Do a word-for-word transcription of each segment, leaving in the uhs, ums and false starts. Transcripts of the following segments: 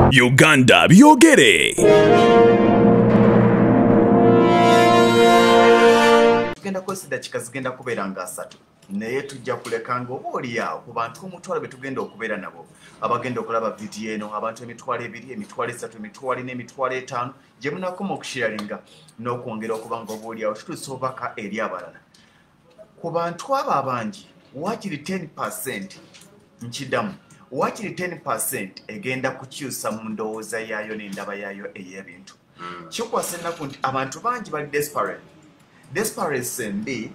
Uganda byogere. Tugenda kwesida kikazigenda kubeera nga asatu. Naye tujja kuleka nga obaoli awo ku bantu omutwalo be tugenda okubeera nabo abagenda okulaba vidiyo eno abantu emitwalo ebiri emitwalo esatu emitwalo ena emitwalo etaano gye munakoma okusharinga n'okwongera okuba nga obaoli awo tutuusa obubaka eri abalala. Ku bantu abo abangi waakiri ten percent nkiddamu waakiri ten percent egenda kukyusa mu ndowooza yaayo n'endaba yaayo ey'ebintu. Kikwasa ennaku nti abantu bangi bali desperate. Desperate mbi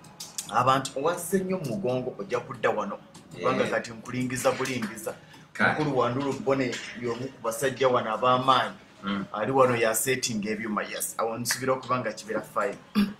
abantu wazze nnyo mu mugongo ojja kudda wano kubanga kati nkulingiza bulingiza mukulu wandulu bone y'omu ku basajja wano ab'amaanyi ali wano yasetinga ebyuma yes awo nsubira okubanga kibeera fine.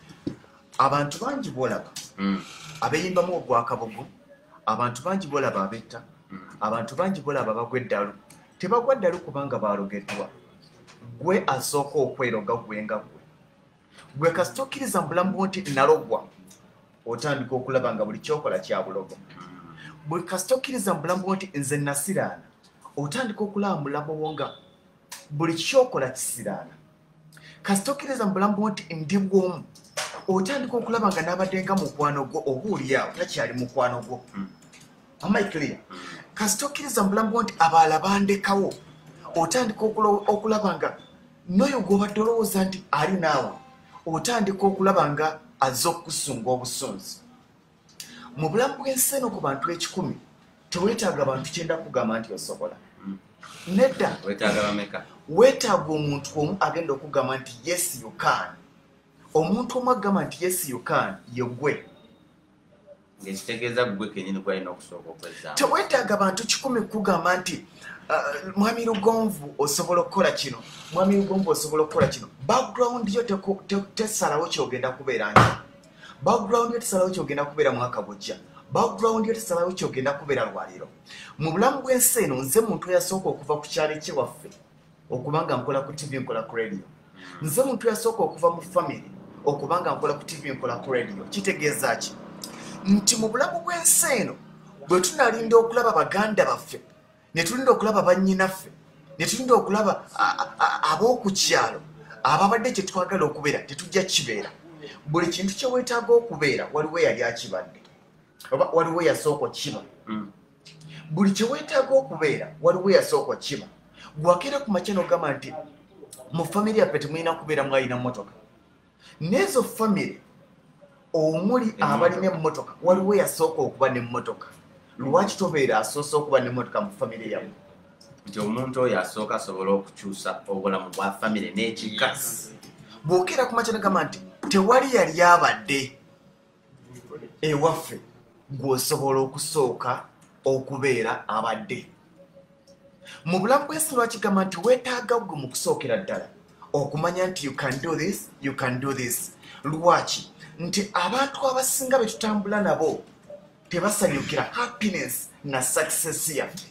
Abantu bangi bolaba abeeyimbamu ogwakabugu, abantu bangi bolaba abetta, abantu bangi bolaba bagwa eddalu. Tebagwa ddalu kubanga baalogeddwa, gwe asooka okweroga gwenga gwe gwe kasita okkiriza mu bulamu nti nalogwa otandika okulaba nga buli kyokola kya bulogo. Bwe kasita okkiriza mu bulamu nti nze nasiraana otandika okulaba mu bulamu bwo nga buli kyokola kisiraana. Kasita okkiriza mu bulamu nti ndi bw'omu otandika okulaba nga n'abadde nga mukwano gwo obuulyawo takyali mukwano gwo. Am I clear? Kasita okkiriza mu bulamu nti abaala bandekawo otandika okulaba nga n'oyo gw'obadde olowooza nti ali naawe otandika okulaba nga azze okukusunga obusunzi. Mu bulamu bw'ensi eno ku bantu ekikumi teweetaaga bantu kyenda kugamba nti osobola. Nedda weetaaga omuntu omu agenda okugamba nti yes you can. Omuntu omu agamba nti yes you can ye gwe. Ngekitegeeza gwe kennyini gwalina okusooka okwezaamu. Teweetaaga bantu kikumi kugamba nti mwami Lugonvu osobola okukola kino, mwami Lugonvu osobola okukola kino. Background yo tesalawo kyogenda kubeera nti. Background yo tesalawo kyogenda kubeera mwaka bujja. Background yo tesalawo kyogenda kubeera lwaliro. Mu bulamu bw'ensi eno nze muntu eyasooka okuva ku kyalo ekyewaffe okubanga nkola ku T V nkola ku radio. Nze muntu eyasooka okuva mu family okubanga nkola ku T V nkola ku radio. Kitegeeza ki? Nti mu bulamu bw'ensi eno bwe tunalinda okulaba baganda baffe ne tulinda okulaba bannyinaffe ne tulinda okulaba ab'oku kyalo ababadde kye twagala okubeera tetujja kibeera. Buli kintu kye weetaaga okubeera waliwo eyali akibadde oba waliwo eyasooka kiba. Buli kye weetaaga okubeera waliwo eyasooka kiba. Gwakeera ku makya n'ogamba nti mu famire yaffe temulina kubeera mwalina mmotoka. N'ezo famire omuli abalina emmotoka waliwo eyasooka okuba n'emmotoka. Lwaki tobeera asoose okuba n'emmotoka mu famire yammwe? Nti omuntu oyo asooka asobola okukyusa obulamu bwa famire n'ekika. Bw'okeera ku makya n'ogamba nti tewali yali abadde ewaffe gw'osobola okusooka okubeera abadde. Mu bulamu bw'ensi lwakigamba nti weetaaga gwe mu kusookera ddala okumanya nti you can do this, you can do this. Lwaki? Nti abantu abasinga be tutambula nabo tebasanyukira happiness na success yaffe.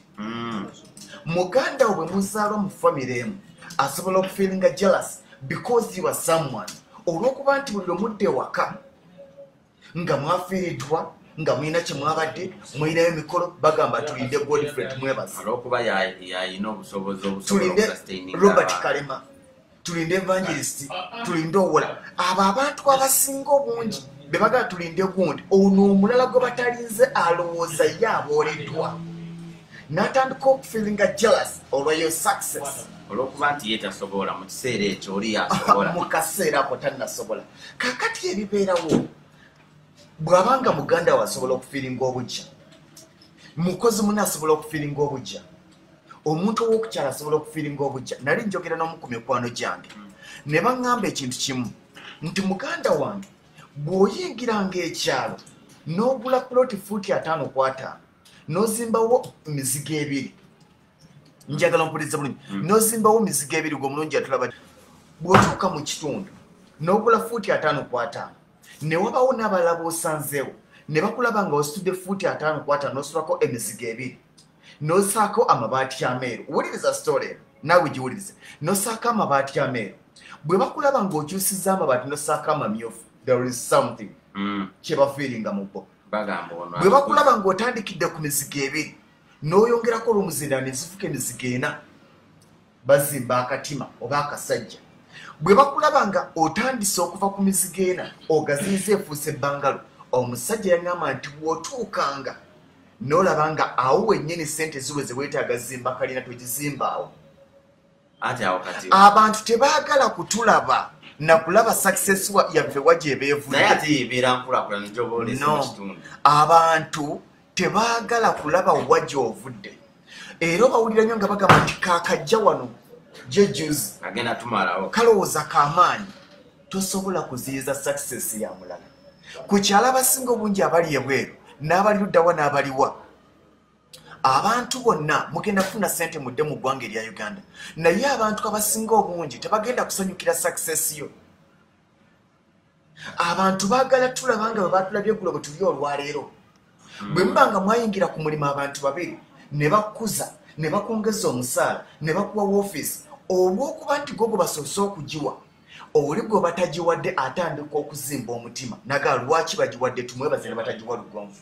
Muganda we bwe muzaalwa mu famire emu asobola okufeelinga jealous because you are someone. Olw'okuba nti buli omudde waka nga mwafiiriddwa nga mulina kye mwabadde mulinayo emikolo bagamba tulinde Godfrey tumwebaze. Olw'okuba yalina obusobozi obusobola tulinde okustaininga Robert Kalema, tulinde Evangelist, tulinde Owola. Abo abantu abasinga obungi be bagala tulinde gundi ono omulala gwe batalinze alowooza ye abooleddwa n'atandika okufeelinga jealous olw'eyo success. Olw'okuba nti ye tasobola mu kiseera ekyo oli yasobola. Mu kaseera ako tannasobola. Kaakati ebibeerawo bw'abanga muganda we asobola okufiiringa obujja, mukozi munne asobola okufiiringa obujja, omuntu ow'okukyala asobola okufiiringa obujja. Nali njogera n'omu ku mikwano gyange ne baŋŋamba ekintu kimu nti muganda wange bw'oyingiranga ekyalo n'ogula puloti fuuti ataano ku ataano n'ozimbawo mizigo ebiri, njagala mpuliriza bulungi, n'ozimbawo mizigo ebiri gw'omulungi atulaba. Bw'otuuka mu kitundu n'ogula fuuti ataano ku ataano ne wabawo n'abalala b'osanzeewo ne bakulaba nga ositudde fuuti ataano ku ataano n'osulako emizigo ebiri n'osaako amabaati ameeru. Wuliriza story eno naawe giwulirize. N'osaako amabaati ameeru. Bwe bakulaba ng'okyusizza amabaati n'osaako amamyufu, there is something kye bafiiringa mu bo. Bwe bakulaba ng'otandikidde ku mizigo ebiri n'oyongerako olw'omuzindaalo ne zifuka emizigo ena bazimba akatima oba akasajja bwe bakulaba nga otandise okuva ku mizigo ena ogaziyiza efuuse ebbangalo omusajja yaŋŋamba nti bw'otuukanga n'olaba nga awo wennyini ssente ziwe ze weetaaga zimba kalina togizimbaawo abantu tebaagala kutulaba nakulaba success yaffe wajja ebeevudde no abantu tebaagala kulaba wajja ovudde era obawulira nnyo nga bagamba nti kaakajja wano jejuzi kalowooza k'amaanyi tosobola kuziyiza success ya mulala ku kyalo abasinga obungi abali ebweru n'abali luddawa n'abaliwa abantu bonna mugenda kufuna ssente mudde mu ggwanga erya Uganda naye abantu abasinga obungi tebagenda kusanyukira success yo abantu baagala tulaba nga bwe batulabye eggulo bwe tuli olwaleero bwe muba nga mwayingira ku mulimu abantu babiri ne bakkuza ne bakwongeza omusaala ne bakuwa woofiisi olw'okuba nti gogo basoose okugiwa oli gwe batagiwadde atandika okuzimba omutima naga lwaki bagiwadde tumwebaze ne batagiwa lugonvu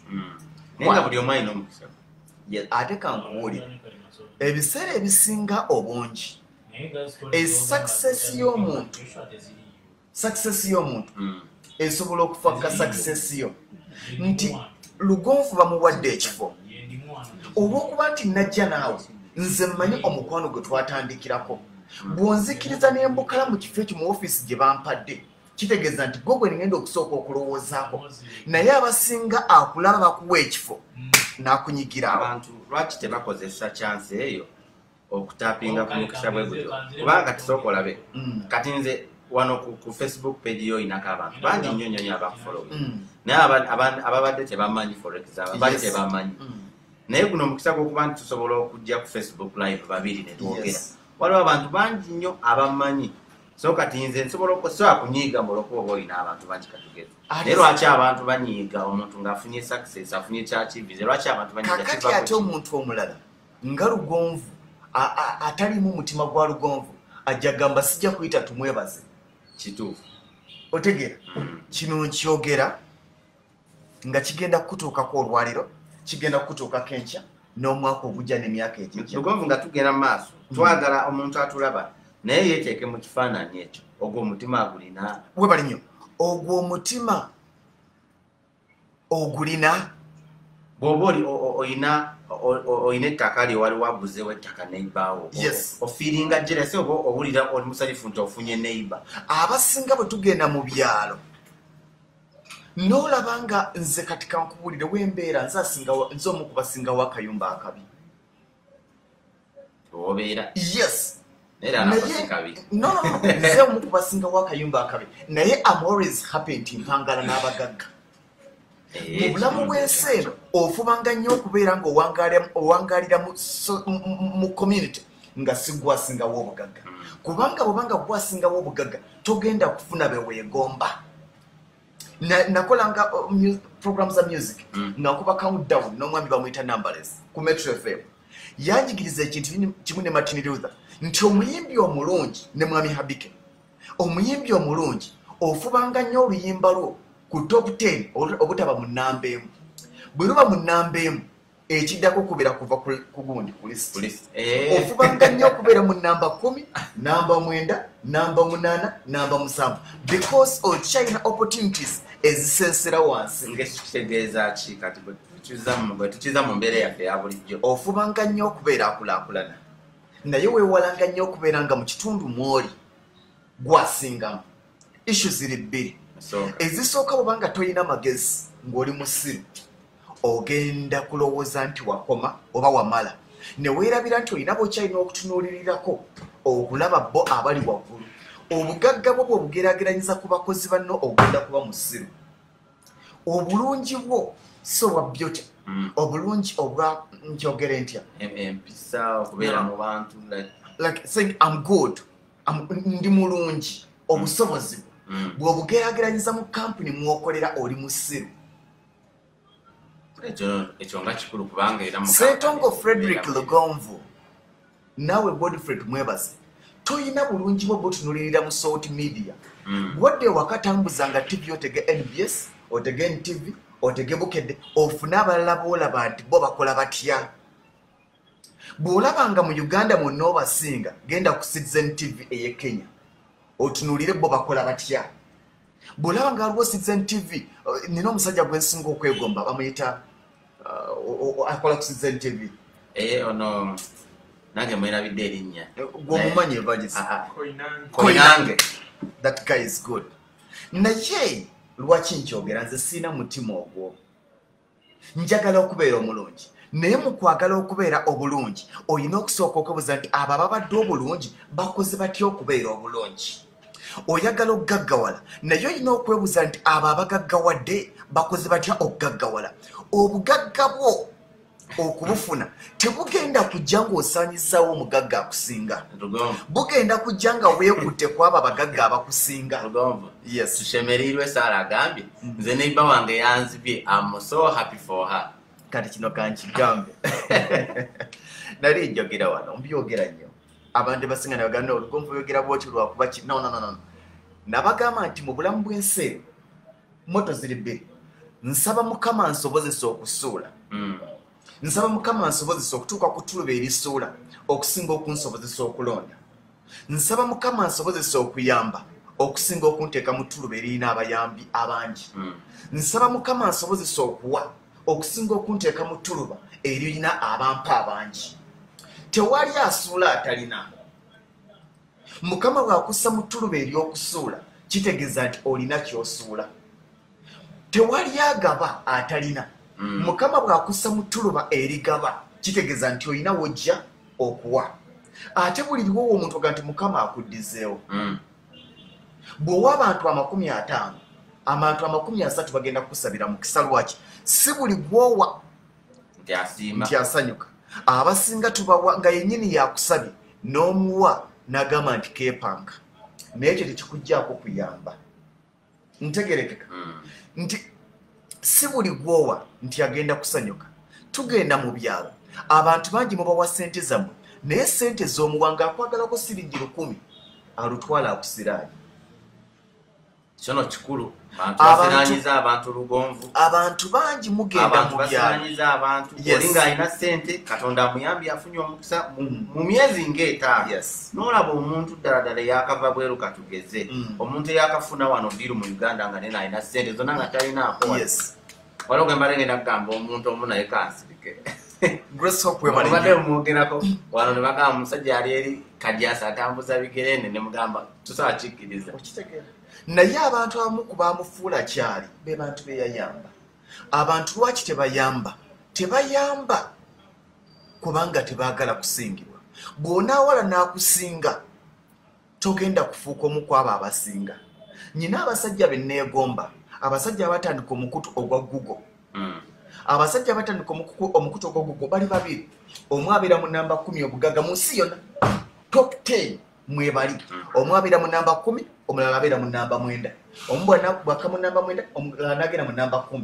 ate kankuwulira ebiseera ebisinga obungi esuccess y'omuntu success y'omuntu esobola okufakka success yo nti lugonvu bamuwadde ekifo olw'okuba nti najja naawe nze mmanyi omukwano gwe twatandikirako bw'onzikiriza n'embukala mu kifo ekyo mu ofiisi gye bampadde kitegeeza nti gwe gwe nigenda okusooka okulowoozaako naye abasinga akulaba bakuwa ekifo n'akunyigira abantu lwaki tebakozesa chance eyo okutapinga ku mukisa bwe gutyo kubanga tusooka olabe kati nze wano ku Facebook page yo inako abantu bangi nnyo nnyo abakufollow naye ababadde tebamanyi forex ababadde tebamanyi naye guno omukisa gw'okuba nti tusobola okujja ku Facebook live babiri ne twogera waliwo abantu bangi nnyo abamanyi so kati nze nsobola okusobola kunyiiga mu lwokuba oba olina abantu bangi katugeza naye lwaki abantu banyiiga omuntu ng'afunye success afunye kyakivize lwaki abantu banyiiga kakati ate omuntu omulala nga lugonvu atalimu omutima gwa lugonvu ajja gamba sijja kuyita tumwebaze kituufu otegeera kino nkyogera nga kigenda kukutuukako olwaliro kigenda kukutuukako enkya n'omwaka ogujja n'emyaka egijja lugonvu nga tugenda mu maaso twagala omuntu atulaba naye yeeteeke mu kifaananyi ekyo ogwo omutima agulina webali nnyo ogwo omutima ogulina bw'oba olina olina ettaka lye wali waguzeewo ettaka neibaawo ofiiringa jerese oba owulira oli musanyufu nti ofunye neiba abasinga bwe tugenda mu byalo n'olaba nga nze kati kankubulire w'embeera nze omu kubasingawo akayumba akabi obeera yes nze omu kubasingawo akayumba akabi naye am always happy nti mpangala n'abagagga mu bulamu bw'ensi eno ofubanga nnyo okubeera nga owangalira mu community nga si gwasingawo obugagga kubanga bwobanga gwasingawo obugagga togenda kufuna beweegomba nakolanga program za music nga nkuba countdown n'omwami bamuyita Numberless ku Metro F M yanjigiriza ekintu kimu ne Martin Luther nti omuyimbi omulungi ne mwami Habike omuyimbi omulungi ofubanga nnyo oluyimba lwo ku top ten obutaba mu namba emu bwe luba mu namba emu ekiddako kubeera kuva ku gundi ku list ofubanga nnyo okubeera mu namba kumi namba mwenda namba munaana namba musanvu because okyalina opportunities ezisensera wansi ngekitegeeza ki kati bwe tukiza mu mbeera yaffe ya bulijjo ofubanga nnyo okubeera akulaakulana naye weewalanga nnyo okubeera nga mu kitundu mw'oli gwasingamu issu ziri bbiri ezisooka bwobanga tolina magezi ng'oli musiru ogenda kulowooza nti wakoma oba wamala ne weerabira nti olina bw'okyalina okutunuulirirako okulaba bo abali waggulu obugagga bwo bw'obugeraageranyiza ku bakozi banno ogenda kuba musiru obulungi bwo so bwa beauty obulungi obwa njogere ntya empisa okubeera mu bantu like saying I'm good ndi mulungi obusobozi bw'obugeraageranyiza mu kampuni mwokolera oli musiru ekyo nga kikulu kubanga era Ssetongo Frederick Lugonvu naawe Godfrey mwebaze toyina bulungi bwo bwotunulirira mu social media wadde wakatambuzanga T V otege N B S otege N T V otege Bukedde ofuna abalala boolaba nti bo bakola batya bw'olabanga mu Uganda mwonna obasinga genda ku Citizen T V eye Kenya otunuulire bo bakola batya. Bw'olabanga waliwo Citizen T V nina omusajja gwe nsinga okwegomba bamuyita akola ku Citizen T V eh ono nange mwirabidde erinnya gw'omumanyi Evagisi Koinange. That guy is good. Naye lwaki nkyogera nze siina mutima ogwo, njagala okubeera omulungi naye mu kwagala okubeera obulungi olina okusooka okubuuza nti abo ababadde obulungi bakoze batya okubeera obulungi. Oyagala okugaggawala naye olina okwebuuza nti abo abagaggawadde bakoze batya okugaggawala. Obugagga bwo okubufuna tebugenda kujja ng'osaanyizaawo omugagga akusinga, bugenda kujja nga weekutte ku abo abagagga abakusinga. Yes, tushemerirwe Sara agambye nze neiba wange yanzibye, I'm so happy for her. Kati kino kankigambe nali njogera wano mbyogera nnyo abantu basinga nabagamba olugonvu yogera bwoti lwakuba ki no no no no nabagamba nti mu bulamu bw'ensi moto ziri bbiri. Nsaba Mukama nsobozesa okusuula, nsaba Mukama nsobozesa okutuuka ku ttuluba erisuula okusinga okunsobozesa okulonda. Nsaba Mukama nsobozesa okuyamba okusinga okunteeka mu ttuluba eriyina abayambi abangi. Nsaba Mukama nsobozesa okuwa okusinga okunteeka mu ttuluba eriyina abampa abangi. Tewali asuula atalina. Mukama bw'akussa mu ttuluba ery'okusuula kitegeeza nti olina ky'osuula. Tewali agaba atalina. Mukama bw'akussa mu ttuluba erigaba kitegeeza nti olina wojja okuwa. Ate buli liwo omuntu oga nti Mukama akuddizeewo. Bw'owa abantu amakumi ataano abantu amakumi asatu bagenda kukusabira mukisa lwaki? Si buli gwowa nti asanyuka. Abasinga tubawa nga yennyini yakusabye n'omuwa n'agamba nti keepanka, naye ekyo tekikuggyako kuyamba. Ntegerekeka nti si buli gwowa nti agenda kusanyuka. Tugenda mu byalo abantu bangi mubawa ssente zammwe naye ssente z'omuwanga akwagalako siringi lukumi alutwala akusiraayo. Kyono kikulu basiraanyiza abantu lugonvu. Abantu bangi mugenda mu byalo basiraanyiza abantu olinga alina ssente Katonda amuyambye afunye omukisa mu myezi ng'etaano. N'olaba omuntu ddala ddala yakava bweru katugeze omuntu eyakafuna wano ddiru mu Uganda nga nena alina ssente zonna nga talinaako. Waliwo gwe mbadde ngenda kugamba omuntu omu naye kansirike obadde mumwogerako wano ne bagamba omusajja ali eri Kadyasa atambuza bigere ne ne mugamba tusobola kikkiriza. Naye abantu abamu ku baamufuula kyali be bantu be yayamba. Abantu lwaki tebayamba? Tebayamba kubanga tebaagala kusingibwa. Bw'onaawala n'akusinga togenda kufuuka omu ku abo abasinga. Nyina abasajja be nneegomba, abasajja abatandika omukutu ogwa Google. Abasajja abatandika omukutu ogwa Google bali babiri. Omu abeera mu namba kumi obugagga mu nsi yonna. Top ten mwebali. Omu abeera mu namba kumi, omulala abeera mu namba mwenda. Omu bw'anakubbaka mu namba mwenda, omulala n'agenda mu namba kumi.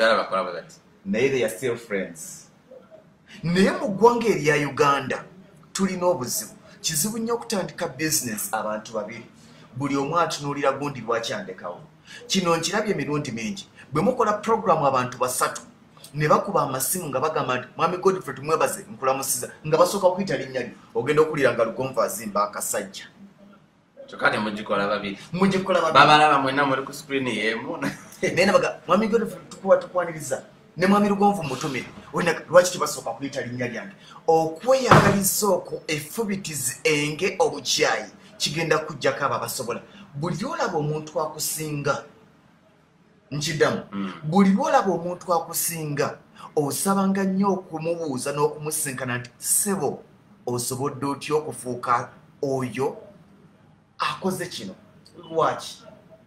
Naye they are still friends. Naye mu ggwanga erya Uganda tulina obuzibu. Kizibu nnyo okutandika business abantu babiri. Buli omu atunuulira gundi lwaki andekawo. Kino nkirabye emirundi mingi. Bwe mukola programu abantu basatu ne bakuba amasimu nga bagamba nti Mwami Godfrey tumwebaze nkulamusiza nga basooka okuyita linnya lyo ogenda okuwulira nga Lugonvu azimba akasajja. Kyokka ne mugikola babiri. Mugikola babiri. Babalaba mwenna muli ku screen y'emu. Naye nabaga Mwami Godfrey tukuwa tukwaniriza ne Mwami Lugonvu mutumire. Olina lwaki tebasooka kuyita linnya lyange? Okweyagaliza okwo effubitizi enge obukyayi kigenda kujjako abo abasobola. Buli olaba omuntu akusinga nkidamu buli lwolaba omuntu akusinga osabanga nnyo okumubuuza n'okumusinkana nti ssebo osobodde otya okufuuka oyo akoze kino lwaki?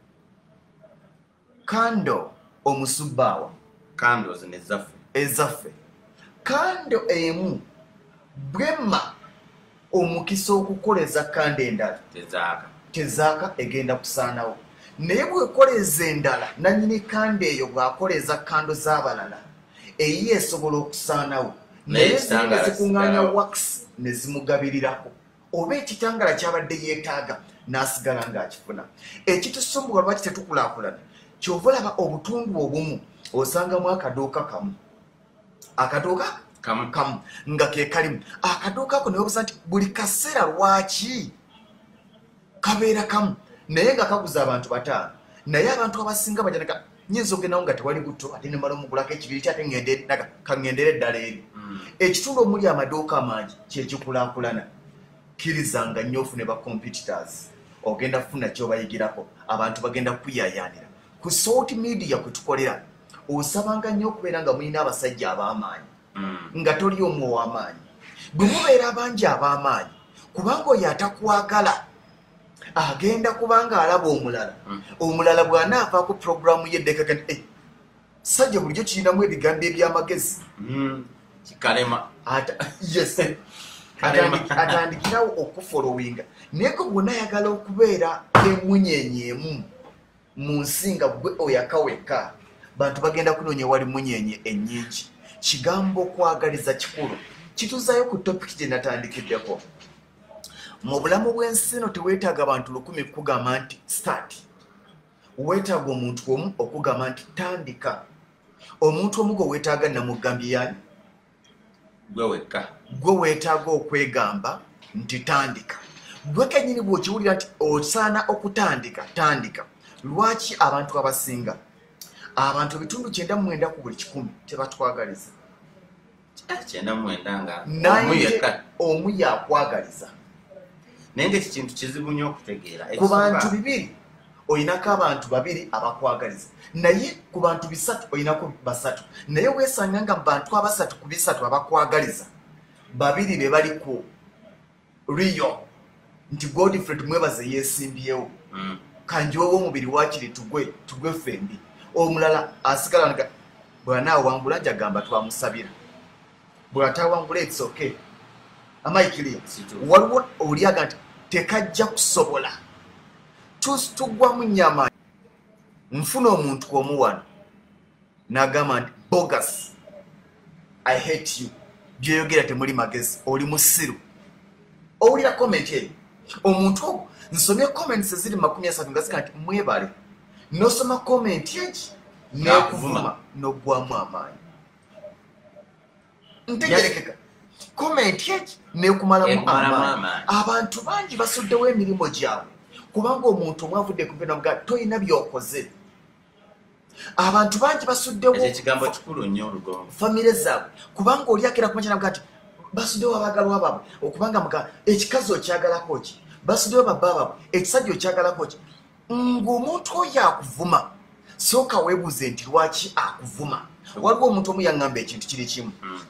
Kando omusubbaawa kando zinezaffe ezaffe kando emu bwemma omukisa okukoleza kando endala tezaaka tezaaka egenda kusaanawo. Naye bwekoleza endala nannyini kando eyo bw'akoleza kando z'abalala eyi esobola okusaanawo naye zinga zikuŋŋaanya wax ne zimugabirirako oba ekitangala kyabadde yeetaaga n'asigala ng'akifuna. Ekitusumbuwa lwaki tetukulaakulana ky'ova olaba obutundu obumu osangamu akaduuka kamu. Akaduuka kamu kamu nga ke kalimu akaduuka ako newebuuza nti buli kaseera lwaki kabeera kamu naye nga kaguza abantu bataano naye abantu abasinga bajanaka nyinza ogendawo nga tewali butto ate nemala omugulako ekibiri ti ate kaŋŋendera eddala eri ekitundu omuli amaduuka amangi kyekikulaakulana kirizanga nnyo ofune ba competitors ogenda kufuna kyobayigirako abantu bagenda kukuyayaanira ku social media kwe tukolera osabanga nnyo okubeera nga mulina abasajja ab'amaanyi nga toli omu ow'amaanyi bwe mubeera abangi ab'amaanyi kubanga oyo atakwagala agenda kubanga alaba omulala omulala bw'anaavaako puroguramu yeddeka kati sajja bulijjo kirinamu ebigambo ebyamagezi kikalema yes atandikirawo okufolowinga naye ko bwonna ayagala okubeera emunyenye emu mu nsi nga gwe oyakaweka bantu bagenda kunoonya wali munyenye ennyingi kigambo okwagaliza kikulu kituzayo ku topiki gye natandikiddeko mu bulamu bw'ensi eno teweetaaga abantu lukumi kugamba nti start weetaaga omuntu omu okugamba nti tandika omuntu omu gwe weetaaga namugambye yani gwe wekka gwe weetaaga okwegamba nti tandika gwe kennyini bw'okiwulira nti osaana okutandika tandika lwaki abantu abasinga abantu bitundu kyenda mu mwenda ku buli kikumi tebatwagaliza kyenda mu mwenda nga naye omu yakwagaliza naye nga ekintu kizibu nnyo okutegeera ku bantu bibiri oyinako abantu babiri abakwagaliza naye ku bantu bisatu oyinako basatu naye weesanga nga bantu abasatu ku bisatu abakwagaliza babiri be bali ku riyo nti Godfrey tumwebaze yeesimbyewo kanjiwewo omubiri wakiri tugwe tugwe fembi omulala asigala nga bw'anaawangula njagamba twamusabira bw'ataawangula it's okay amaikiriyo waliwo olyaga nti tekajja kusobola tugwamu nyama nfuna omuntu omuwano n'agamba nti bogus I hate you byeyogera temuli magezi oli musiru owulira komenti eyo omuntu ogwo nsomye comments eziri makumi asatu nga zika nti mwebale nosoma komenti egi nekuvuma nogwamu amaanyi ntegerekeka komenti egi nekumalamu amaanyi abantu bangi basuddewo emirimu gyabwe kubanga omuntu omu avudde kubenamuga toyina byokoze abantu bangi basuddewo ekigambo kikulu nnyo olugongo famire zaabwe kubanga olyakera kumakinamuga nti basuddewo abagalwa baabwe okubanga muga ekikazi okyagalako ki basuddewo babba baabwe ekisajja okyagalako ki ng'omuntu oyo akuvuma sooka weebuuze nti lwaki akuvuma waliwo omuntu omu yaŋŋamba ekintu kiri kimu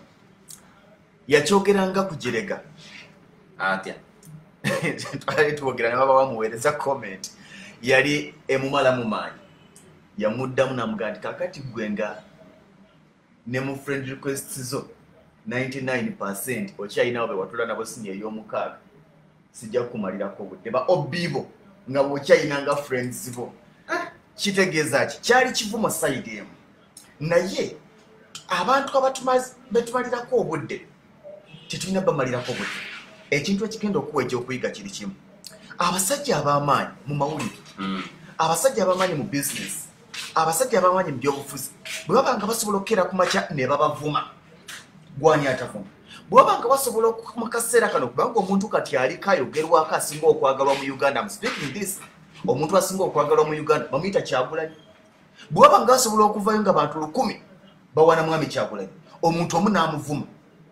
yakyogeranga kujerega atya twali twogera ne baba bamuweereza comment yali emumalamu maanyi yamuddamu namugaa nti kakati gwe nga ne mu friend requests zo ninety-nine percent okyayinawo be watula nabo sinya ey'omukaaga sijja kukumalirako obudde ba obibo nga bwokyayinanga friends bo kitegeeza ki kyali kivumo side emu naye abantu betumalirako obudde tetulina bamalirako obudde ekintu ekigenda okuwa ekyokuyiga kiri kimu abasajja ab'amaanyi mu mawulire abasajja ab'amaanyi mu bizinesi abasajja ab'amaanyi mu byobufuzi bwe baba nga basobola okukeera ku makya ne babavuma gwani atavuma bwe baba nga basobola mu kaseera kano kubanga omuntu kati aliko ayogerwako asinga okwagalwa mu Uganda I'm speaking this omuntu asinga okwagalwa mu Uganda bamuyita Kyagulanyi bwe baba nga basobola okuvayo nga bantu lukumi bawana mwami Kyagulanyi omuntu omu n'amuvuma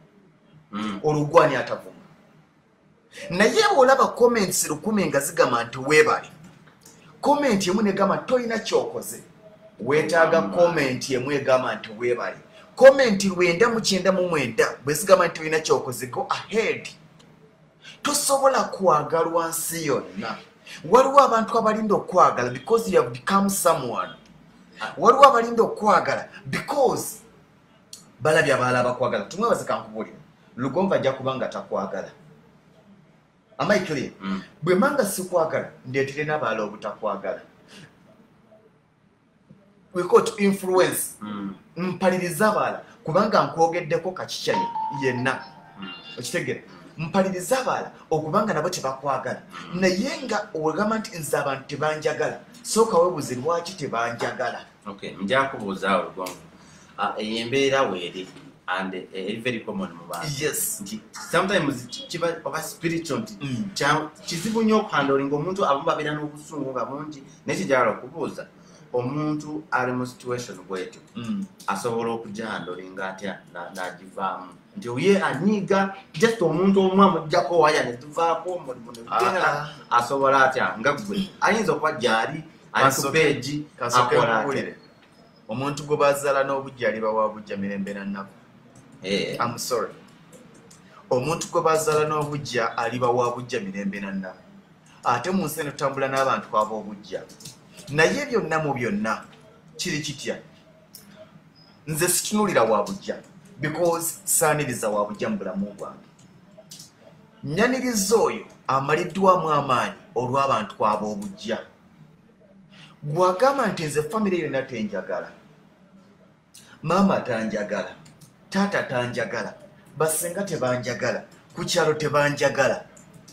olugwani atavuma naye olaba comments lukumi nga zigamba nti weebale comment emu negamba toyina kyokoze weetaaga comment emu egamba nti weebale comment lwenda mu kyenda mu mwenda bwe zigamba nti toyina kyokoze go ahead tosobola kwagalwa nsi yonna waliwo abantu abalinda okwagala because you have become someone waliwo abalinda okwagala because balabye abalala abakwagala tumwebaze kankubulira Lugomba ajja kubanga takwagala amaikiri mm. bwe manga sikwagala ndeetere n'abalala obutakwagala we got influence mm. mpaliriza abalala kubanga nkwogeddeko kakikyayo yenna mm. okitegera mpaliriza abalala okubanga nabo tebakwagala mm. naye nga ogamba nti nze abantu tebanjagala sooka weebuuze lwaki tebanjagala okay nja kubuuzaawo Lugomba uh, embeera weeri and uh, uh, very common mu bantu. Yes. Sometimes kiba oba spiritual nti mm. kizibu nnyo okuhandolinga omuntu abamu babeera n'obusungu nga bungi nekijala okubuuza omuntu ali mu situation bwetyo mm. asobola okugihandolinga atya n'agivaamu nti oye anyiiga just omuntu omu amuggyako waya ne tuvaako omulimu ne gugenda asobola atya nga gwe ayinza okuba gyali ali ku peegi akola atya omuntu gwe bazaala n'obujja aliba wa bujja mirembe na nnaku. Eh. I'm sorry. Omuntu gwe bazaala n'obujja aliba wa bujja mirembe na nnaku. Ate mu nsi eno tutambula n'abantu ab'obujja. Naye byonna mu byonna kiri kitya? Nze situnulira wa bujja because saaniriza wa bujja mu bulamu bwange. Nnyaniriza oyo amaliddwamu amaanyi olw'abantu ab'obujja. Gwagamba nti nze famire yonna tenjagala. Maama tanjagala. Tata tanjagala. Basenga tebanjagala. Ku kyalo tebanjagala.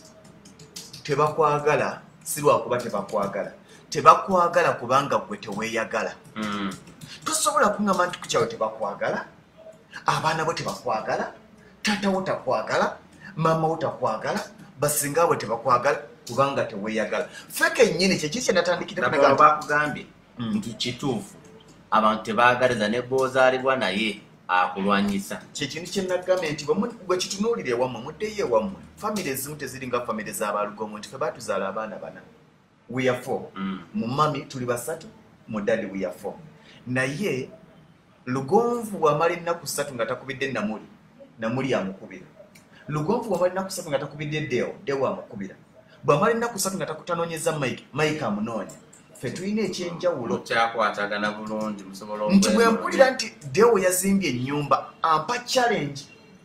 Tebakwagala si lwakuba tebakwagala. Tebakwagala kubanga gwe teweeyagala. Mm. Tosobola kungamba nti ku kyalo tebakwagala. Abaana bo tebakwagala. Tata wo takwagala. Maama wo takwagala. Basenga bo tebakwagala kubanga teweeyagala. Feke nnyini kyekiri kye natandikira kunaga bakugambye nti kituufu abantu tebaagaliza ne bw'ozaalibwa naye akulwanyisa. Kyekintu kye nagambye nti bwe kitunuulire ewammwe muddeyo ewammwe. Famire ezimu teziringa famire z'abalugomu nti fe baatuzaala abaana bana. We are four. Mm. Mu mami tuli basatu, mu dadi we are four. Naye Lugonvu wamala ennaku ssatu nga takubidde Namuli, Namuli amukubira. Lugonvu wamala ennaku ssatu nga takubidde Deo, Deo amukubira. Bwamala ennaku ssatu nga takutanoonyeza Mike, Mike amunoonya. Ffe tulina ekyenjawulo. Kyakwatagana bulungi musobola nti bwe mpulira nti Deo yazimbye ennyumba ampa challenge.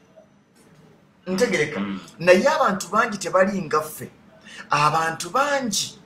Ntegereka. Mm. Naye abantu bangi tebali nga ffe. Abantu bangi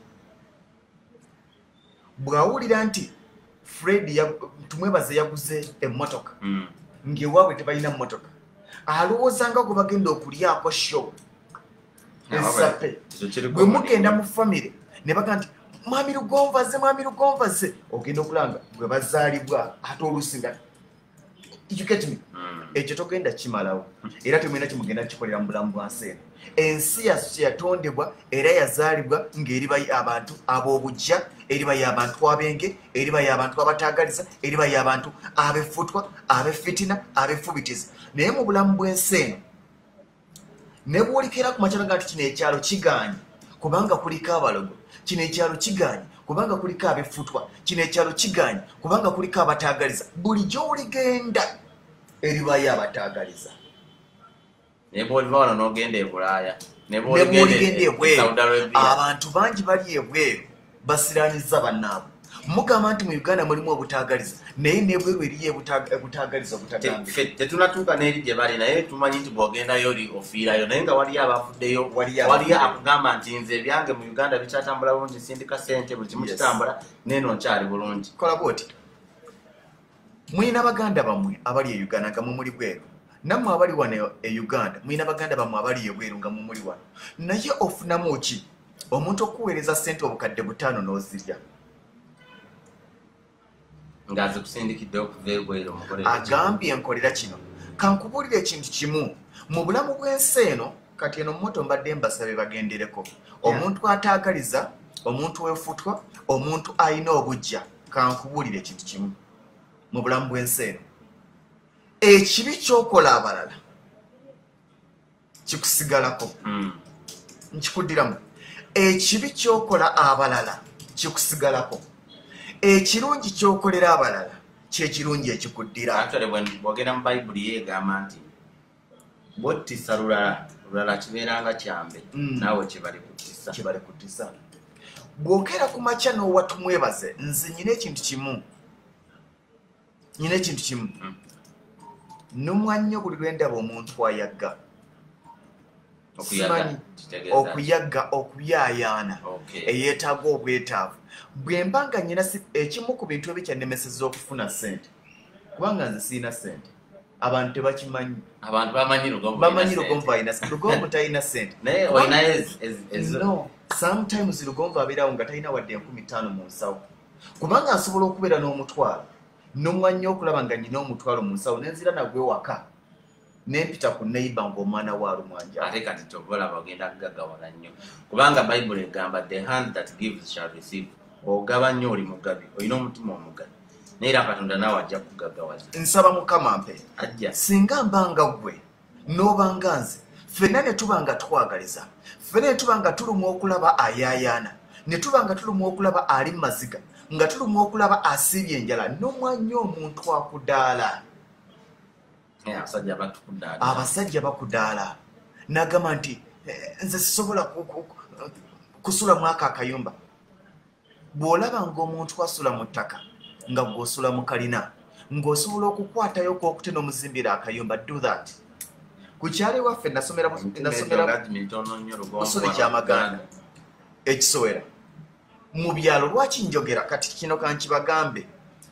bwawulira nti Fred ya tumwebaze yaguze emmotoka. Mm. Ngewaabwe tebalina mmotoka. Alowooza nga gwe bagenda okulyako show. Esape. Bwe mugenda mu famire ne baga nti mwami Lugonvaze, mwami Lugonvaze. Ogenda okulanga bwe bazaalibwa ate olusinga. You get me? Mm. Ekyo togenda kimalawo. Era temwena kimugenda kikolera mu bulamu bwa nsi eno. Ensi yatondebwa era yazaalibwa ng'eriba abantu ab'obujja, eriba y'abantu abenge, eriba y'abantu abataagaliza, eriba y'abantu abefutwa, abefitina, abefubitizi. Naye mu bulamu bw'ensi eno ne bw'olikera ku makyalo gati kino ekyalo kigaanye kubanga kuliko abalogo, kino ekyalo kigaanye kubanga kuliko abefutwa, kino ekyalo kigaanye kubanga kuliko abataagaliza. Bulijjo oligenda eribayo abataagaliza. Ne bw'oliva wano n'ogenda e Bulaaya, ne bw'oligenda ebweru, abantu bangi bali ebweru basiraanyiza bannaabwe. Mugamba nti mu Uganda mulimu obutaagaliza, naye n'ebweru eriyo obutaagaliza obutagambika. Tetunatuuka n'eri gye bali naye tumanyi nti bw'ogendayo oli ofiirayo, naye nga waliyo abafuddeyo, waliyo akugamba nti nze ebyange mu Uganda bikyatambula bulungi, sindika ssente, buli kimu kitambula, neeno nkyali bulungi. Kola bw'oti. Mulina baganda bammwe abali e Uganda nga mumuli bweru. Nammwe abali wano e Uganda, mulina baganda bammwe abali ebweru nga mumuli wano. Naye ofunamu ki? Omuntu okuweereza ssente obukadde butaano n'ozirya. Ngaze kusindikidde okuva ebweru omugole. Agambye nkolera kino. Kankubuulira ekintu kimu. Mu bulamu bw'ensi eno, kati eno mmoto mbadde mbasabe bagendereko. Omuntu ataagaliza, omuntu weefutwa, omuntu ayina obujja. Kankubuulira ekintu kimu. Mu bulamu bw'ensi eno. Ekibi ky'okola abalala kikusigalako. Mm. Nkikuddiramu. Ekibi ky'okola abalala kikusigalako. Ekirungi ky'okolera abalala kye kirungi ekikuddira. Actually when bwogera mu Bayibuli yeegamba nti bw'ottisa lulala, lulala kibeeranga kyambe, naawe kye bali kuttisa. Kye bali kuttisa. Bw'okera ku makya n'owa tumwebaze, nze nyina ekintu kimu. Nyina ekintu kimu. Mm. Nnumwa nnyo buli lwe ndaba omuntu ayagga. Okuyaga, okuyagga, okuyaayaana, okay. Eyeetaaga obwetaavu. Bwe mba nga nnyina ekimu ku bintu ebikyannemeseza okufuna ssente. Kubanga nze sirina ssente. Abantu tebakimanyi. Abantu bamanyi Lugonvu. Bamanyi Lugonvu alina ssente. Lugonvu talina ssente. Naye olinayo ezo. No. Sometimes Lugonvu abeerawo nga talina wadde enkumi ttaano mu nsawo. Kubanga asobola okubeera n'omutwalo. Nnumwa nnyo okulaba nga nnyina omutwalo mu nsawo nenzira nagwe waka nempita ku neighbor ng'omwana wa lumwanja ate kati tobola bagenda kugagawala nnyo kubanga Bible egamba the hand that gives shall receive. Ogaba nnyo oli mugabi olina omutima omugabi naye era Katonda naawe ajja kugagawaza. Nsaba Mukama mpe ajja singa mbanga gwe n'obanga nze ffenna ne tuba nga twagaliza ffenna ne tuba nga tulumu okulaba ayaayaana ne tuba nga tulumu okulaba ali maziga nga tulumu okulaba asiibye enjala n'omwanya omuntu akudaala abasajja batukudaala abasajja bakudaala n'agamba nti nze sisobola kusula mwaka akayumba. Bw'olaba ng'omuntu asula mu ttaka nga gw'osula mu kalina ng'osobola okukwatayo kw'okute n'omuzimbira akayumba, do that. Ku kyalo ewaffe nasomera busubi Kyamagezi ekisowera mu byalo. Lwaki njogera kati kino kankibagambe?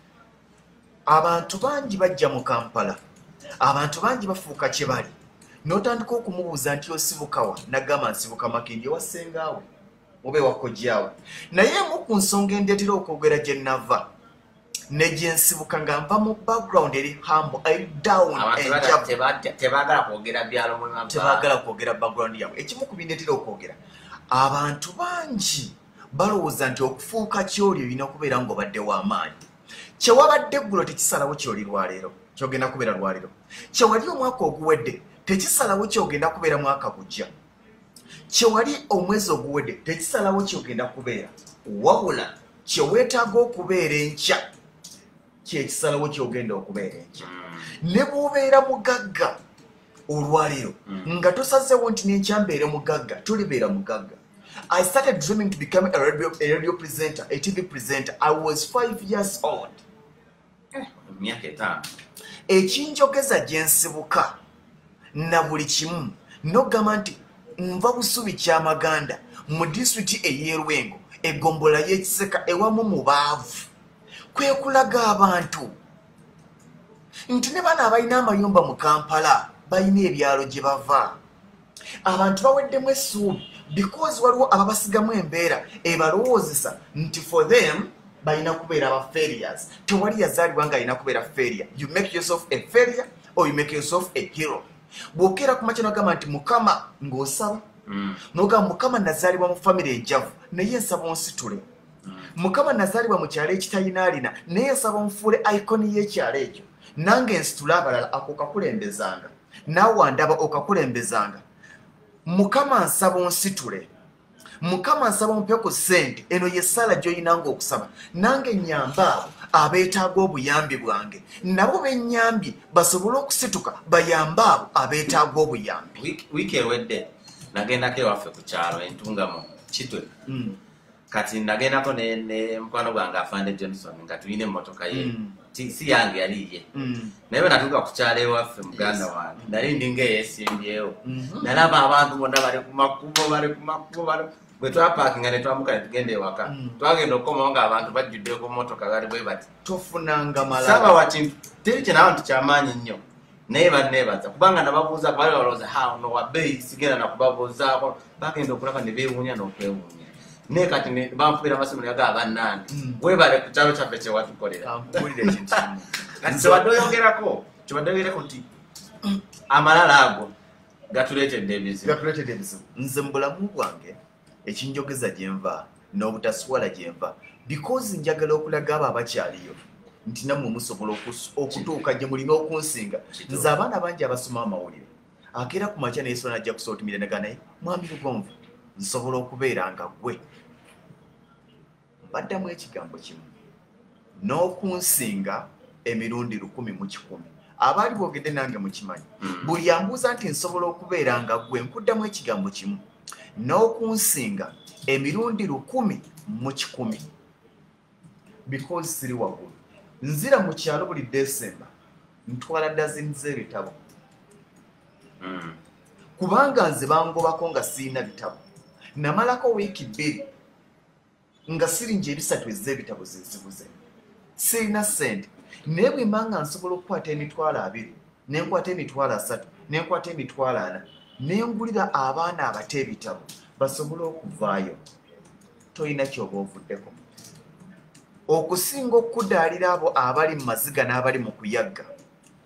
Abantu bangi bajja mu Kampala, abantu bangi bafuuka kye bali, n'otandika okumubuuza nti osibukawa n'agamba nsibuka Makindye wa ssengaawe oba ewa kojjaawe. Naye mu ku nsonga endeetera okwogera gye nnava ne gye nsibuka nga nva mu background eri humble eri down tebaagala kwogera byalo mwe bava tebaagala kwogera background yaabwe. Ekimu ku bindeetera okwogera abantu bangi balowooza nti okufuuka ky'oli olina okubeera ng'obadde w'amaanyi. Kyewabadde eggulo tekisalawo ky'oli lwaleero kyogenda kubeera lwaleero. Kyewali omwaka oguwedde tekisalawo kyogenda kubeera mwaka gujja. Kyewali omwezi oguwedde tekisalawo kyogenda kubeera, wabula kyeweetaaga okubeera enkya kyekisalawo kyogenda okubeera enkya. Ne bw'obeera mugagga olwaleero nga tosazeewo nti n'enkya mbeere mugagga, tolibeera mugagga. I started dreaming to become a radio, a radio presenter, a T V presenter. I was five years old. Myaka etaano. Ekinjogeza gye nsibuka na buli kimu n'ogamba nti nva busubi Kyamaganda mu disitulikiti ey'Erwengo egombola y'ekiseka ewamu mu baavu kwe kulaga abantu nti ne bano abalina amayumba mu Kampala balina ebyalo gye bava. Abantu baweddemu essuubi because waliwo ababasigamu embeera ebalowoozesa nti for them balina kubeera aba failures. Tewali yazaalibwa nga alina kubeera failure. You make yourself a failure or you make yourself a hero. Bw'okeera ku makya n'ogamba nti Mukama ng'osaba n'ogamba Mukama nazaalibwa mu famire enjavu naye nsaba onsitule. Mukama nazaalibwa mu kyalo ekitalina alina naye nsaba onfuule iconi y'ekyalo ekyo nange nsitule abalala ako okakulembezanga naawe andaba okakulembezanga. Mukama nsaba onsitule, Mukama nsaba ompe ku ssente. Eno ye ssaala gy'oyinanga okusaba nange nyamba abo abeetaaga obuyambi bwange nabo bennyambye basobole okusituka bayambe abo abeetaaga obuyambi. Wiiki ewedde nagendako ewaffe ku kyalo entungamo Kitwe. Kati nagendako ne mukwano gwange afande Johnson nga tulina emmotoka ye si yange yali ye. Naye bwe natuuka ku kyalo ewaffe muganda wange nali ndinga eyeesimbyewo nalaba abantu bonna bali ku makubo bali ku makubo bali bwe twapaakinga ne twambuka ne tugenda ewaka twagenda okukomawo ng'abantu bajjudde ku mmotoka gali bwe bati tofunanga malala. Saba wakintu teri kye nabantu kyamaanyi nnyo naye banneebaza kubanga nababuuza bali balowooza ha ono wa bbeeyi sigenda nakubabuuzaako bagenda okulaba ne beewuunya n'okwewuunya. Ne kati ne bampugira amasimu ne bagamba bannange weebale ku kyalo kyaffe kye watukolera. Kati kyewadde oyongerako kyewadde oyongerako nti amalala ago gatuleetedde ebizibu. Gatuleetedde ebizibu. Nze mu bulamu bwange ekinjogeza gye nva n'obutaswala gye nva because njagala okulaga abo abakyaliyo nti nammwe musobola okutuuka gye mulina okunsinga. Nze abaana bangi abasoma amawulire akeera ku makya n'esona ajja kusootumira naga naye mwami Lugonvu nsobola okubeera nga ggwe. Baddamu ekigambo kimu n'okunsinga emirundi lukumi mu kikumi. Abaali boogedde nange mukimanyi. Buli ambuuza nti nsobola okubeera nga ggwe nkuddamu ekigambo kimu n'okunsinga emirundi lukumi mu kikumi. Because siri waggulu. Nzira mu kyalo buli Desemba ntwala dazini z'ebitabo kubanga nze bangobako nga sirina bitabo. Namalako wiiki bbiri nga siringi ebisatu ez'ebitabo zezibuze sirina ssente. Naye bwe mbanga nsobola okukwata emitwalo abiri nenkwata emitwalo asatu nenkwata emitwalo ana nengulira abaana abato ebitabo basobole okuvaayo, toyina kyoba ovuddeko. Okusinga okudaalira abo abali mu maziga n'abali mu kuyagga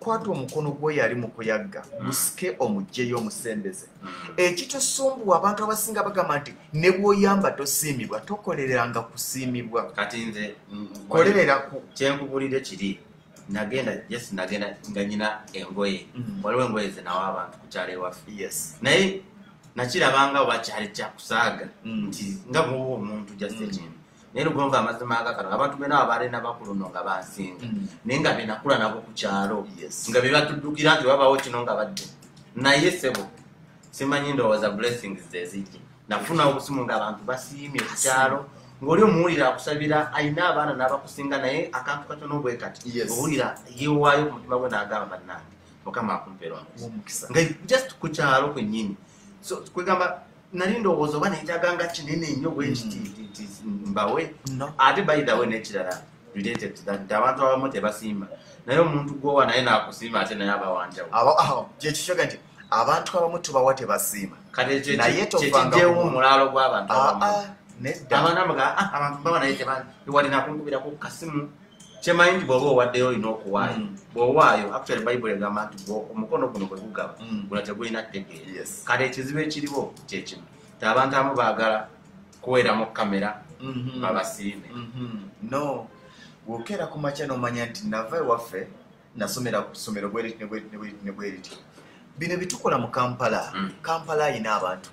kwata omukono gwe yali mu kuyagga musike omugyeyo omusembeze ekitusumbuwa abantu abasinga bagamba nti ne bw'oyamba tosiimibwa tokolereranga kusiimibwa kati nze kolerera ku kyenkubulire kiri nagenda yes nagenda nga nyina engoye waliwo engoye ze nawa abantu ku kyalo ewaffe yes naye nakirabanga oba kyali kyakusaaga nti nga bw'oba omuntu just ekintu naye lugonva amazima agakano abantu bena abalina bakulu no nga bansinga naye nga benakula nabo ku kyalo nga bebatuddukira nti babawo kino nga badde naye sebo simanyi ndowooza blessings zezijje nafuna obusimu ng'abantu basiimye ku kyalo ng'oli omuwulira akusabira ayina abaana n'abakusinga naye akantu katono bwe kati owulira yeewaayo ku mutima gwe n'agamba bannange mukama akumpeera omukisa nga just ku kyalo kwennyini so kwegamba nali ndowooza oba neetaganga kinene nnyo bwe kiti mbawe ate bayidawe n'ekirala related to that abantu abamu tebasiima naye omuntu gwowa naye n'akusiima ate naye abawanjawo kyekikyoga nti abantu abamu tubawa tebasiima kati kyekijjewo omulaalo gw'abantu abamu abanamuga abantu baba naye tewalina kunkubirako ku kasimu kyemanyi nti bw'oba owaddeyo olina okuwaayo bw'owaayo actually bayibuli egamba nti omukono guno gwe gugaba gula tegulina kutegeera kale ekizibu ekiriwo kyekino ti abantu abamu baagala kuweeramu kamera babasiime no bw'okeera ku makya n'omanya nti nava ewaffe nasomera ku ssomero ne bweriti bino bitukola mu kampala kampala ayina abantu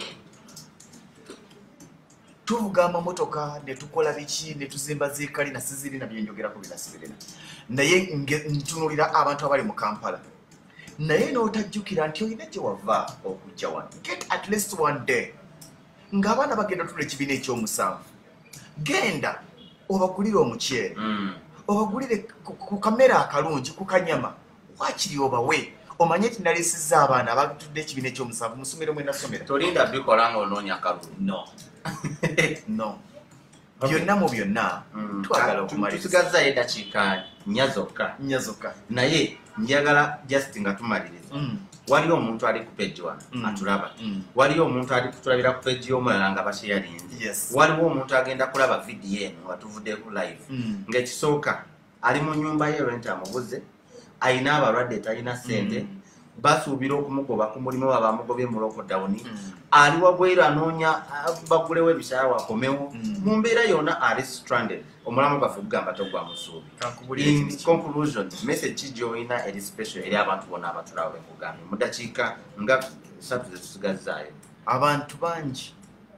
tuvuga amamotoka ne tukola biki ne tuzimba ziikali na sizirina byenjogerako binasibirina naye ntunulira abantu abali mu kampala naye n'otajjukira nti olina gye wava okujja wano get at least one day ng'abaana bagenda tula ekibiina ekyomusanvu genda obagulire omuceere obagulire ku kamera akalungi ku kanyama wakiri obawe omanye nti nalesizza abaana abatudde ekibiina ekyomusanvu musomero mwe nasomera tolinda bikola ng'onoonya kalulu no no byonna mu byonna twagala okumaliriza edakiika nnya zokka nnya zokka naye njagala just nga tumaliriza waliyo omuntu ali ku page wano atulaba waliyo omuntu ali kutulabira ku page y'omulala nga basheyalinze waliwo omuntu agenda kulaba vidiyo eno nga tuvuddeku live ng'ekisooka ali mu nnyumba ye rent amubuze ayina abalwadde talina ssente basuubira okumugoba ku mulimu wa bamugobye mu lockdown ali wabweru anoonya bagulewo ebisaawa akomewo mu mbeera yonna ali stranded omulamu gwaffe gugamba togwa musuubi in conclusion message gy'olina eri special eri abantu bonna abatulawo bekugambye mu dakiika nga satu zetusigazaayo abantu bangi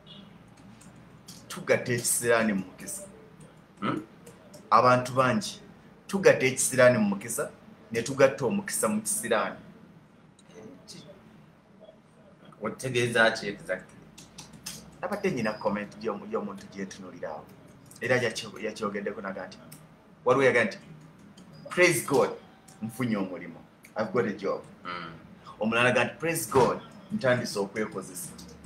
tugatta ekisiraani mu mukisa abantu bangi tugatta ekisiraani mu mukisa ne tugatta omukisa mu kisiraani otegeeza ki exactly nabadde nyina comment y'omuntu gyentunulirawo era yakyogeddeko naga nti waliwo yaga nti praise god nfunye omulimu I've got a job omulala aga nti praise god ntandise okwekozesa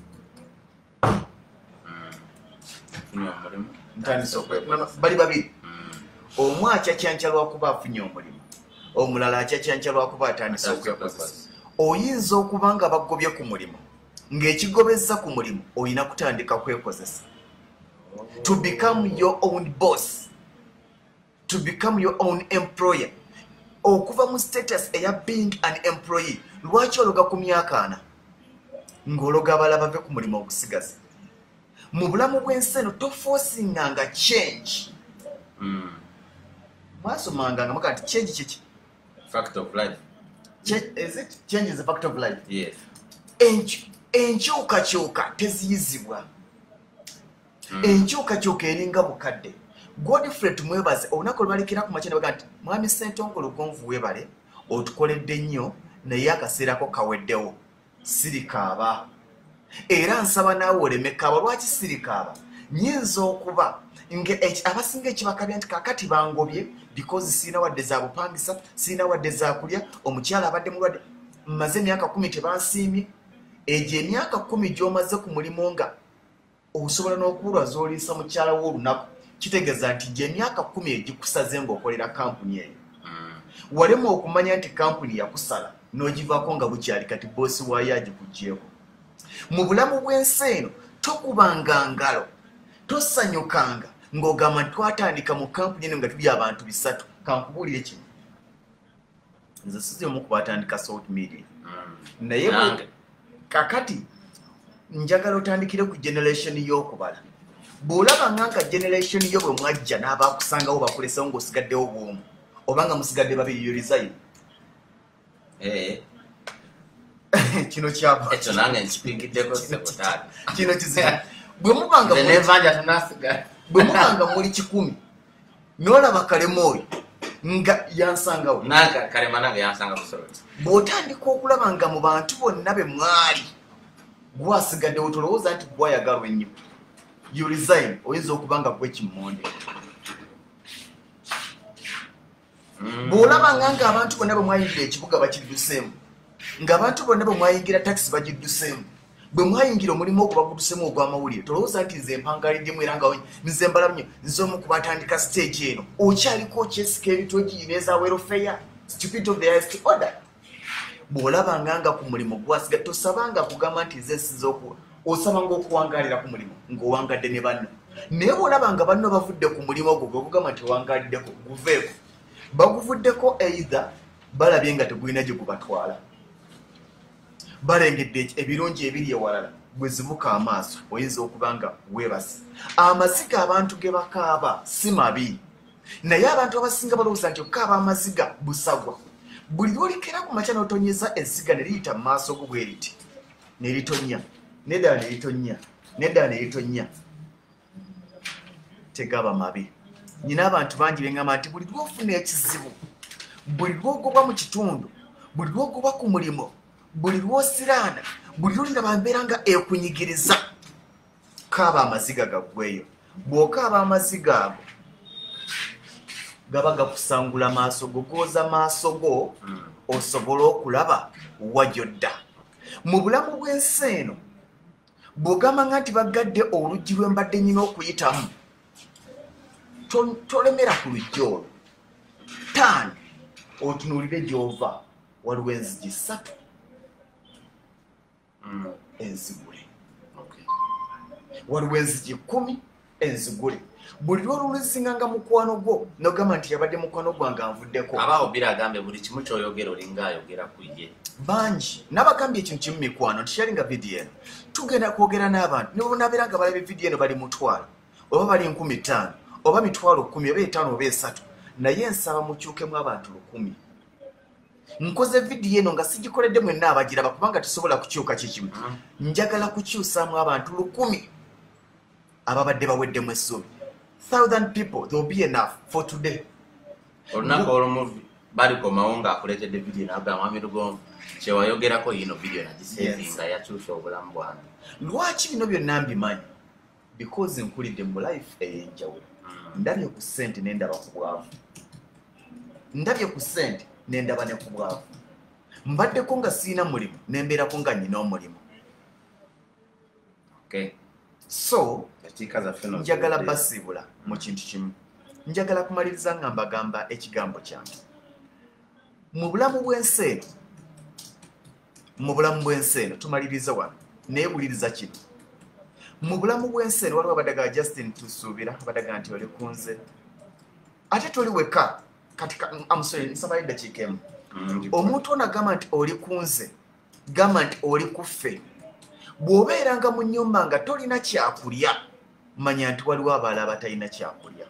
ntandise okwekozesa bali babiri omu akyakyanca lwakuba afunye omulimu omulala akyakyanca lwakuba atandise okwekozesa oyinza okuba nga bagobye ku mulimu ng'ekigobezza ku mulimu olina kutandika kwekozesa to become your own boss to become your own employer okuva mu status eya being an employee lwaki ologa ku myaka ana ng'ologa abala bave ku mulimu ogusigaza mu bulamu bw'ensi eno tofoosinganga change mwasomanga nga muga nti change kiki fact of life. Is it change is a fact of life? Yes. Enkyukakyuka teziyizibwa. Enkyukakyuka eringa bukadde. Godfrey tumwebaze olunaku lubalikira ku makya ne baga nti mwami Ssentongo Gonvu webale otukoledde nnyo naye akaseerako kaweddewo sirikaaba. Era nsaba naawe olemekaaba lwaki sirikaaba? Nyinza okuba abasinga ekibakabya nti kakati bangobye because sina wadde za bupangisa sina wadde za kulya omukyala abadde mulwadde mmaze emyaka kumi tebansiimye egyo emyaka kumi gy'omaze ku mulimu nga osobola n'okuulwa z'oliisa mukyala w'olunaku kitegeeza nti gy'emyaka kumi egikusaze ng'okolera kampuni eyo walema okumanya nti kampuni yakusala n'ogivaako nga bukyali kati boosi waayo agikugyeko mu bulamu bw'ensi eno tokubanga ngalo tosanyukanga ng'ogamba nti twatandika mu kampuni eno nga tuli abantu bisatu kankubuulire kino nze sizi omu kubatandika salt media naye kakati njagala otandikire ku generation y'okubala bw'olaba nga generation yo bwe mwajja n'abakusangawo bakulesewo ng'osigaddewo bwomu oba nga musigadde babiri yolizayo kino kyaba ekyo nange nkipingiddeko sekotari kino kizibu bwe mubanga bwe mubanga muli kikumi n'olaba kalema oyo nga yansangawo kalema nange yansanga busoloti bw'otandika okulaba nga mu bantu bonna be mwali gwasigaddewo tolowooza nti gwayagalwa ennyo you resign oyinza okuba nga gwe kimmonde bw'olaba nga nga abantu bonna bwe mwayingira ekibuga bakidduseemu ng'abantu bonna bwe mwayingira takisi bagidduseemu bwe mwayingira omulimu ogubagudduseemu ogw'amawulire tolowooza nti nze mpangaaliddemu era nga nze mbalamu nnyo nze omu kubatandika stage eno okyaliko okyesika ebitogi n'eza welfare stupid of the highest order bw'olaba nga nga ku mulimu gwasiga tosabanga kugamba nti nze nsinza okuwa osabanga okuwangaalira ku mulimu ng'owangadde ne banno naye bw'olaba nga banno bavudde ku mulimu ogwo gwe gugamba nti owangaaliddeko guveeko baguvuddeko either balabye nga tegulina gye gubatwala balengedde ebirungi ebiri ewalala bwe zibuka amaaso oyinza okuba nga weebase amaziga abantu ge bakaaba si mabi naye abantu abasinga balowooza nti okukaaba amaziga busagwa buli lwolikera ku makya n'otonyeza ezziga ne liyita mu maaso go bwe riti ne litonya neddala ne litonya neddala ne litonya tegaba mabi nyina abantu bangi beŋŋamba nti buli lwofuna ekizibu buli lwogobwa mu kitundu buli lwogobwa ku mulimo buli lwosiraana buli lwoliraba mbeera nga ekunyigiriza kaaba amaziga gaggweyo bw'okaaba amaziga ago gaba gakusangula maaso go gooza maaso go osobola okulaba wajodda mu bulamu bw'ensi eno bw'ogamba nga nti bagadde oluggi lwembadde nyina okuyitamu tolemera ku luggi olwo taani otunuulire gy'ova waliwo enzigi ssatu enzigule waliwo enzigi kumi enzigule buli lwoluluzinganga mukwano gwo nogamba nti yabadde mukwano gwange anvuddeko abawo biragambe buli kimu kyoyogera olinga ayogera ku ye bangi n'abagambye ekintu kimu mikwano tukyalinga vidiyo eno tugenda kwogera n'abantu nibonabeera nga balaba vidiyo eno bali mutwalo oba bali nkumi ttaano oba mitwalo kumi oba etaano oba esatu naye nsaba mukyukemu abantu lukumi nkoze vidiyo eno nga sigikoledde mwenna abagiraba kubanga tusobola kukyuka kikimu njagala kukyusaamu abantu lukumi ababadde baweddemu essuubi thousand people there will be enough for today olunaku olumu balikomawo ng'akuleetedde vidiyo naga mwami Lugongo kyewayogerako yino vidiyo nagisevinga yakyusa obulamu bwange lwaki bino byonna mbimanyi because nkulidde mu life ey'enjawulo ndabye ku ssente n'endaba ku bwavu ndabye ku ssente n'endaba ne ku bwavu mbaddeko nga siina mulimu nembeerako nga nnyina omulimu so njagala basiibula mu kintu kimu njagala kumaliriza nga mbagamba ekigambo kyange mu bulamu bw'ensi eno mu bulamu bw'ensi eno tumaliriza wano naye buliriza kino mu bulamu bw'ensi eno waliwo abadaga Justin tusuubira abadaga nti oli kunze ate toli weka kati amusore nsabayo eddakiika emu omuntu ono agamba nti oli kunze gamba nti oli kuffe bw'obeeranga mu nnyumba nga tolina kyakulya manya nti waliwo abaala abatalina kyakulya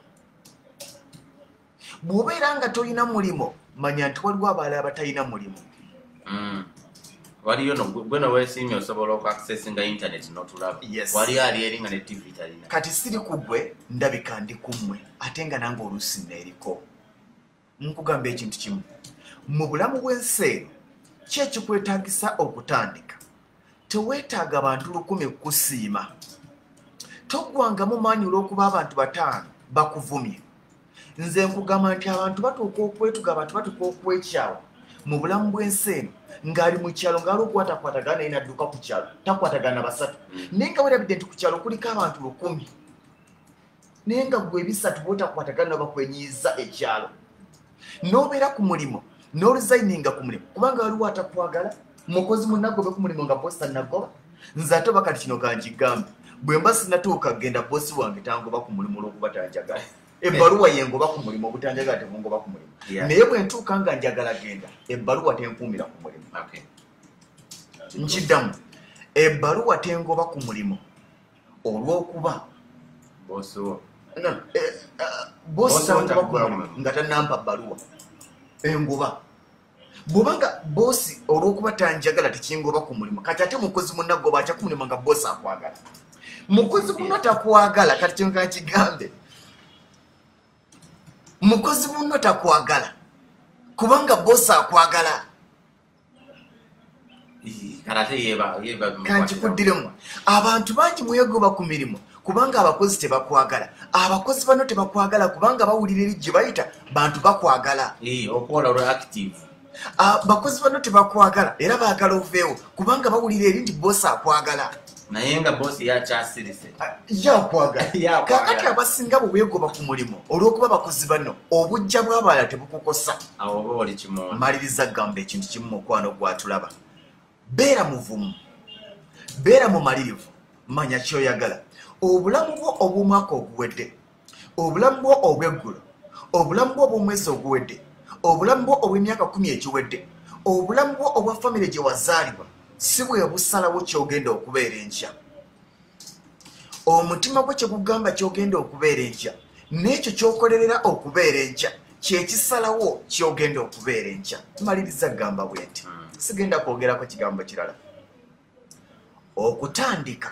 bw'obeera nga tolina mulimo manya nti waliwo abaala abatalina mulimo waliyo gweno weesiimye osobola okuaccessinga internet n'otulaba waliyo ali eringa ne tv talina kati siri ku gwe ndabika ndi ku mmwe ate nga nange oluusi neeriko nkugamba ekintu kimu mu bulamu bw'ensi eno ki ekikwetaagisa okutandika teweetaaga abantu lukumi kusiima toggwangamu maanyi olw'okuba abantu bataano bakuvumye nze nkugamba nti abantu batuuka okwetuga abantu batuuka okwekyawa mu bulamu bw'ensi eno ng'ali mu kyalo ng'ali okwatakwatagana naye nadduka ku kyalo takwatagana basatu naye nga werabidde nti ku kyalo kuliko abantu lukumi naye nga gwe ebisatu bootakwatagana bakwenyiiza ekyalo n'obeera ku mulimu n'oluzayininga ku mulimu kubanga waliwo atakwagala mukozi munnagobe ku mulimu nga bosi tannagoba nze ate oba kati kino kangigambe bwe mba sinatuuka genda bosi wange tangoba ku mulimu olw'okuba tanjagala ebbaluwa yengoba ku mulimu obutanjagala tebungoba ku mulimu naye bwe ntuuka nga njagala genda ebbaluwa tenkuumira ku mulimu nkiddamu ebbaluwa tengoba ku mulimu olw'okuba boosi tangoba ku mulimu nga tannampa bbaluwa engoba bw'obanga boosi olw'okuba tanjagala tekingoba ku mulimu kati ate mukozi munnagoba akya ku mulimu nga boosi akwagala mukozi muno takwagala kati kino kakigambe mukozi muno takwagala kubanga boosi akwagala kankikuddiremu abantu bangi mwegoba ku mirimu kubanga abakozi tebakwagala abakozi bano tebakwagala kubanga bawulira eri gye bayita bantu bakwagala abakozi bano tebakwagala era baagala oveewo kubanga bawulira eri nti boosi akwagala naye nga boosi yakyasirise yakwagala kakati abasinga bwe beegoba ku mulimu olw'okuba abakozi bano obujja bw'abalala tebukukosa maliriza gamba ekintu kimu mukwano gwatulaba beera muvumu beera mumalirivu manya kyoyagala obulamu bwo obw'omwaka oguwedde obulamu bwo obw'eggulo obulamu bwo obw'omwezi oguwedde obulamu bwo obw'emyaka kumi egiwedde obulamu bwo obwa famire gye wazaalibwa si bwe busalawo kyogenda okubeera enkya omutima gwe kye gugamba kyogenda okubeera enkya n'ekyo kyokolerera okubeera enkya kyekisalawo kyogenda okubeera enkya maliriza gamba bwe nti sigenda kwogerako kigambo kirala okutandika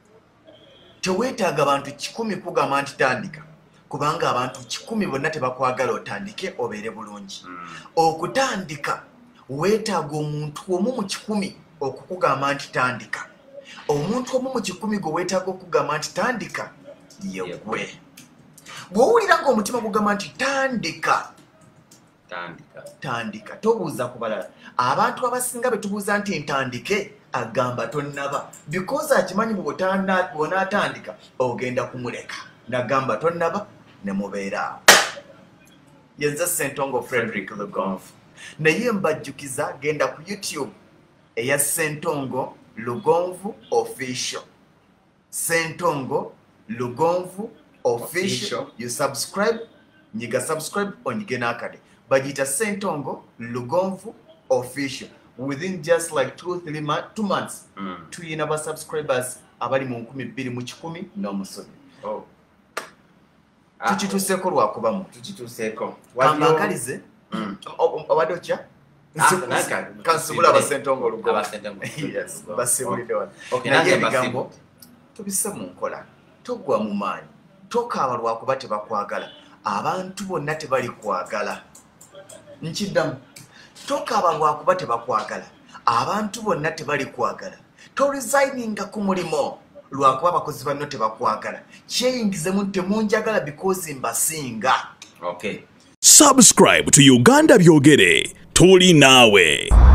teweetaaga abantu kikumi kugamba nti tandika kubanga abantu kikumi bonna tebakwagala otandike obeere bulungi okutandika weetaaga omuntu omu mu kikumi okukugamba nti tandika omuntu omu mu kikumi gwe weetaaga okugamba nti tandika yegwe bw'owulira nga omutima gugamba nti tandika tandika tobuuza ku balala abantu abasinga betubuuza nti ntandike agamba tonnaba because akimanyi bw'onaatandika ogenda kumuleka nagamba tonnaba ne mubeera yenza Ssentongo Frederick Lugonvu naye mbajjukiza genda ku YouTube eya Ssentongo Lugonvu official Ssentongo Lugonvu official you subscribe nyiga subscribe onyige n'akade bagita Ssentongo Lugonvu official within just like two three months two months mm. tuyina ba subscribers abali mu nkumi bbiri mu kikumi n'omusomi oh tukituseeko lwakubamu tukituseeko wabakalize obadde otya kansubula aba Ssentongo Lugonvu yes basibulidde wano naye ebigambo tubisse mu nkola togwa mu maanyi tokaaba lwakuba tebakwagala abantu bonna tebali kwagala nkiddamu tokaaba lwakuba tebakwagala abantu bonna tebali kwagala toresigninga ku mulimo lwakuba abakozi banno tebakwagala kyeyingizemu temunjagala because mbasinga subscribe to Uganda Byogere tuli naawe.